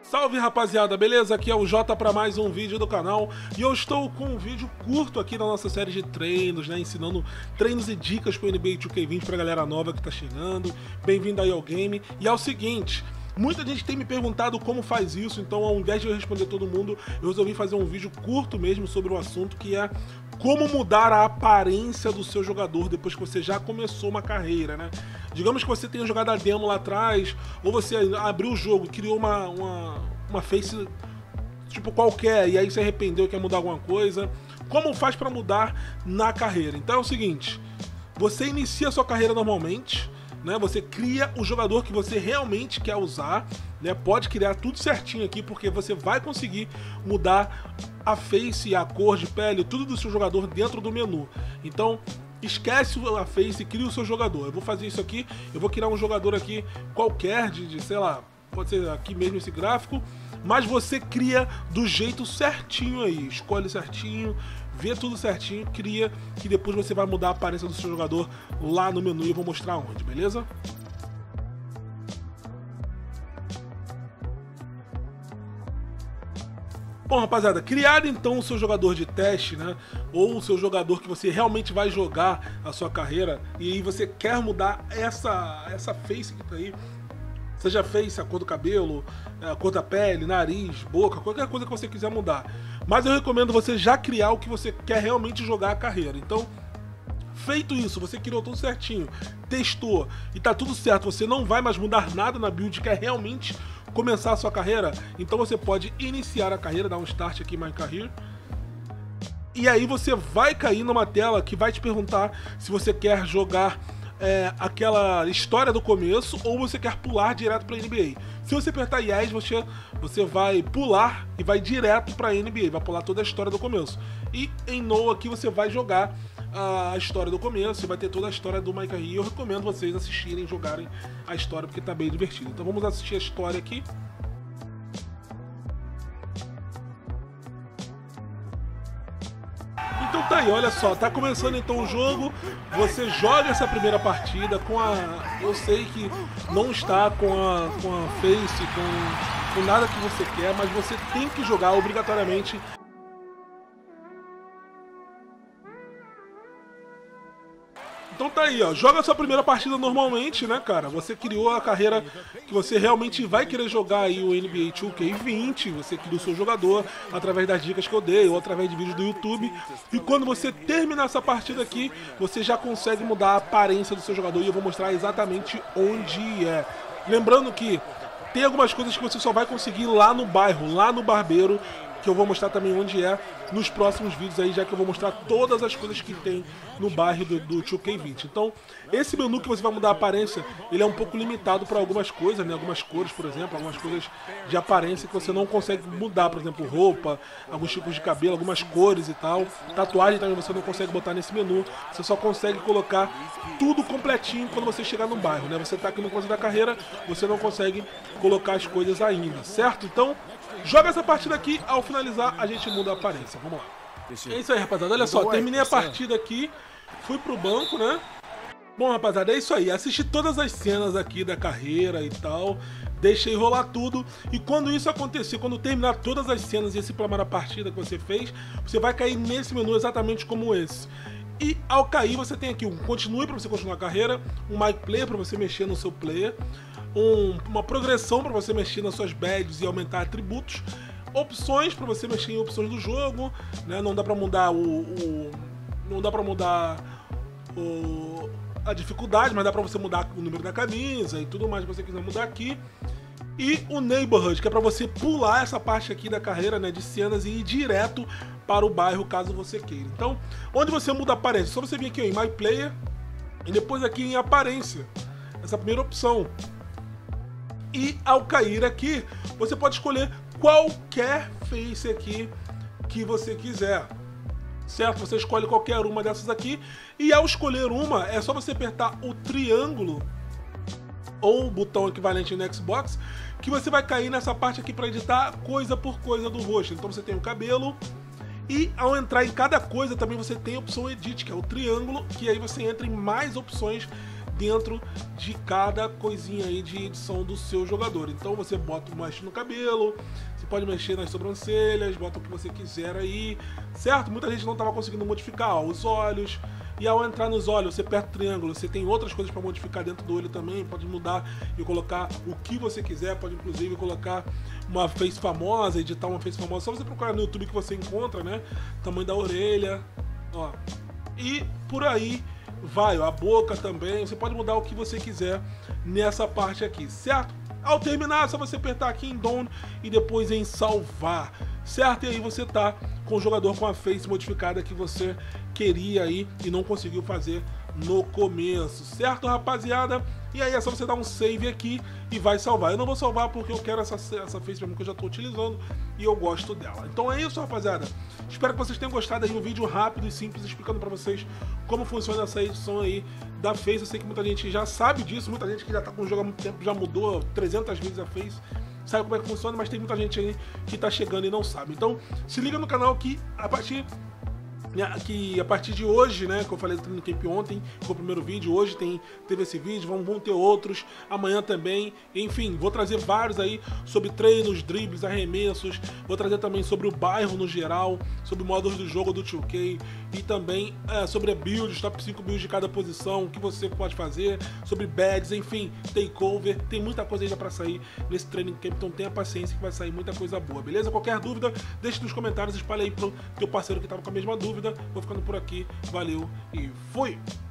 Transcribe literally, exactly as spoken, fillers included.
Salve rapaziada, beleza? Aqui é o Jota para mais um vídeo do canal e eu estou com um vídeo curto aqui da nossa série de treinos, né? Ensinando treinos e dicas para o N B A two K vinte pra galera nova que tá chegando. Bem-vindo aí ao game. E é o seguinte, muita gente tem me perguntado como faz isso, então ao invés de eu responder todo mundo, eu resolvi fazer um vídeo curto mesmo sobre o assunto, que é como mudar a aparência do seu jogador depois que você já começou uma carreira, né? Digamos que você tenha jogado a demo lá atrás, ou você abriu o jogo, criou uma, uma, uma face tipo qualquer, e aí se arrependeu, quer mudar alguma coisa. Como faz para mudar na carreira? Então é o seguinte, você inicia a sua carreira normalmente, né? Você cria o jogador que você realmente quer usar, né? Pode criar tudo certinho aqui, porque você vai conseguir mudar a face, a cor de pele, tudo do seu jogador dentro do menu. Então esquece a face e cria o seu jogador. Eu vou fazer isso aqui, eu vou criar um jogador aqui qualquer, de, de sei lá, pode ser aqui mesmo esse gráfico, mas você cria do jeito certinho aí, escolhe certinho, vê tudo certinho, cria, que depois você vai mudar a aparência do seu jogador lá no menu e eu vou mostrar onde, beleza? Bom, rapaziada, criar então o seu jogador de teste, né? Ou o seu jogador que você realmente vai jogar a sua carreira, e aí você quer mudar essa, essa face que tá aí, seja face, a cor do cabelo, a cor da pele, nariz, boca, qualquer coisa que você quiser mudar. Mas eu recomendo você já criar o que você quer realmente jogar a carreira. Então, feito isso, você criou tudo certinho, testou e tá tudo certo, você não vai mais mudar nada na build, quer realmente começar a sua carreira, então você pode iniciar a carreira, dar um start aqui em My Career. E aí você vai cair numa tela que vai te perguntar se você quer jogar é, aquela história do começo ou você quer pular direto para N B A. Se você apertar Yes, você, você vai pular e vai direto para N B A, vai pular toda a história do começo. E em No aqui você vai jogar a história do começo, você vai ter toda a história do My Career. Eu recomendo vocês assistirem, jogarem a história, porque tá bem divertido. Então vamos assistir a história aqui. Então tá aí, olha só, tá começando então o jogo, você joga essa primeira partida com a... eu sei que não está com a, com a face, com, com nada que você quer, mas você tem que jogar obrigatoriamente. Então tá aí, ó, joga a sua primeira partida normalmente, né, cara? Você criou a carreira que você realmente vai querer jogar aí o N B A two K vinte, você criou o seu jogador através das dicas que eu dei ou através de vídeos do YouTube. E quando você terminar essa partida aqui, você já consegue mudar a aparência do seu jogador e eu vou mostrar exatamente onde é. Lembrando que tem algumas coisas que você só vai conseguir lá no bairro, lá no barbeiro, que eu vou mostrar também onde é nos próximos vídeos aí, já que eu vou mostrar todas as coisas que tem no bairro do, do two K vinte. Então, esse menu que você vai mudar a aparência, ele é um pouco limitado para algumas coisas, né? Algumas cores, por exemplo, algumas coisas de aparência que você não consegue mudar, por exemplo, roupa, alguns tipos de cabelo, algumas cores e tal. Tatuagem também você não consegue botar nesse menu, você só consegue colocar tudo completinho quando você chegar no bairro, né? Você tá aqui no começo da carreira, você não consegue colocar as coisas ainda, certo? Então, joga essa partida aqui, ao finalizar a gente muda a aparência. Vamos lá. É isso aí, rapaziada. Olha só, terminei a partida aqui, fui pro banco, né? Bom, rapaziada, é isso aí. Assisti todas as cenas aqui da carreira e tal, deixei rolar tudo. E quando isso acontecer, quando terminar todas as cenas e esse primeira partida que você fez, você vai cair nesse menu exatamente como esse. E ao cair você tem aqui um continue para você continuar a carreira, um My Player para você mexer no seu player, um, uma progressão para você mexer nas suas badges e aumentar atributos, opções para você mexer em opções do jogo, né? Não dá para mudar o, o não dá para mudar o, a dificuldade, mas dá para você mudar o número da camisa e tudo mais que você quiser mudar aqui. E o Neighborhood, que é para você pular essa parte aqui da carreira, né, de cenas e ir direto para o bairro, caso você queira. Então, onde você muda a aparência? Só você vir aqui ó, em My Player e depois aqui em aparência, essa primeira opção. E ao cair aqui, você pode escolher qualquer face aqui que você quiser, certo? Você escolhe qualquer uma dessas aqui e ao escolher uma, é só você apertar o triângulo ou o botão equivalente no Xbox, que você vai cair nessa parte aqui para editar coisa por coisa do rosto. Então você tem o cabelo e ao entrar em cada coisa também você tem a opção Edit, que é o triângulo, que aí você entra em mais opções dentro de cada coisinha aí de edição do seu jogador. Então você bota, mexe no cabelo, você pode mexer nas sobrancelhas, bota o que você quiser aí, certo? Muita gente não estava conseguindo modificar, ó, os olhos. E ao entrar nos olhos, você aperta o triângulo, você tem outras coisas para modificar dentro do olho também, pode mudar e colocar o que você quiser, pode inclusive colocar uma face famosa, editar uma face famosa, só você procurar no YouTube que você encontra, né? Tamanho da orelha, ó. E por aí vai, ó, a boca também, você pode mudar o que você quiser nessa parte aqui, certo? Ao terminar, é só você apertar aqui em Done e depois em salvar, certo? E aí você tá com o jogador com a face modificada que você queria aí e não conseguiu fazer no começo, certo, rapaziada? E aí é só você dar um save aqui e vai salvar. Eu não vou salvar porque eu quero essa, essa face pra mim que eu já tô utilizando e eu gosto dela. Então é isso, rapaziada. Espero que vocês tenham gostado aí, um vídeo rápido e simples explicando pra vocês como funciona essa edição aí da face. Eu sei que muita gente já sabe disso, muita gente que já tá com o jogo há muito tempo já mudou trezentas vezes a face, sabe como é que funciona, mas tem muita gente aí que tá chegando e não sabe. Então se liga no canal que a partir que a partir de hoje, né, que eu falei do Training Camp ontem, foi o primeiro vídeo, hoje tem, teve esse vídeo, vão, vão ter outros, amanhã também, enfim, vou trazer vários aí sobre treinos, dribles, arremessos, vou trazer também sobre o bairro no geral, sobre modos do jogo do dois K, e também é, sobre a build, top cinco builds de cada posição, o que você pode fazer, sobre bads, enfim, takeover, tem muita coisa ainda pra sair nesse Training Camp, então tenha paciência que vai sair muita coisa boa, beleza? Qualquer dúvida, deixe nos comentários, espalhe aí pro teu parceiro que tava com a mesma dúvida. Vou ficando por aqui, valeu e fui!